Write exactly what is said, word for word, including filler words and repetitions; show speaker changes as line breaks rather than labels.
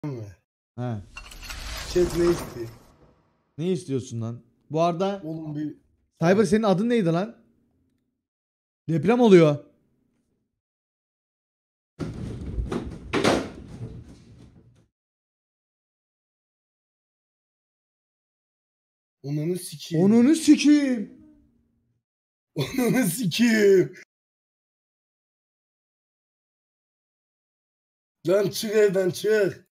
mi?
He.
Chat ne istiyor?
Ne istiyorsun lan? Bu arada
Oğlum bir...
Cyber senin adın neydi lan? Deprem oluyor.
Onunu sikiyim.
Onunu sikeyim.
Onunu sikiyim. Lan çık evden çık.